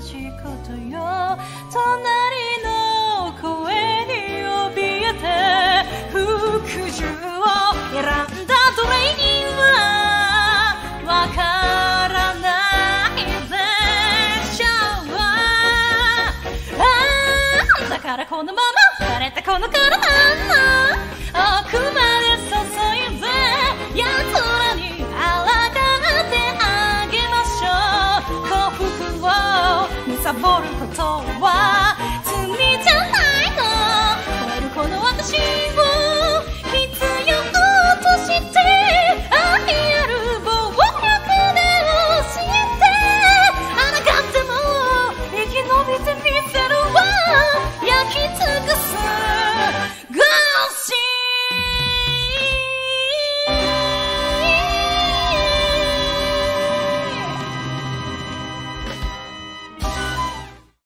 しいことよ。隣の声に怯えて服従を選んだトレーニングはわからないでしょう。だからこのまま慣れたこの体